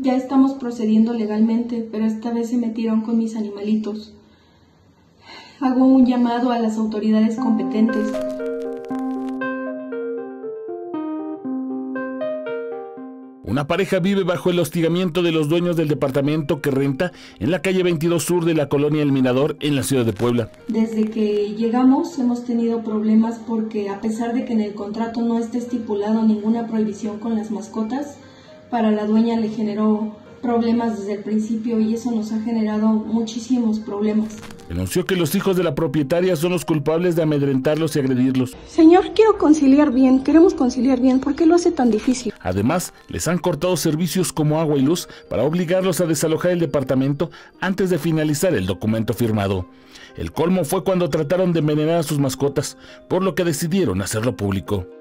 Ya estamos procediendo legalmente, pero esta vez se metieron con mis animalitos. Hago un llamado a las autoridades competentes. Una pareja vive bajo el hostigamiento de los dueños del departamento que renta en la calle 22 Sur de la colonia El Mirador, en la ciudad de Puebla. Desde que llegamos hemos tenido problemas porque, a pesar de que en el contrato no esté estipulado ninguna prohibición con las mascotas, para la dueña le generó problemas desde el principio y eso nos ha generado muchísimos problemas. Denunció que los hijos de la propietaria son los culpables de amedrentarlos y agredirlos. Señor, quiero conciliar bien, queremos conciliar bien, ¿por qué lo hace tan difícil? Además, les han cortado servicios como agua y luz para obligarlos a desalojar el departamento antes de finalizar el documento firmado. El colmo fue cuando trataron de envenenar a sus mascotas, por lo que decidieron hacerlo público.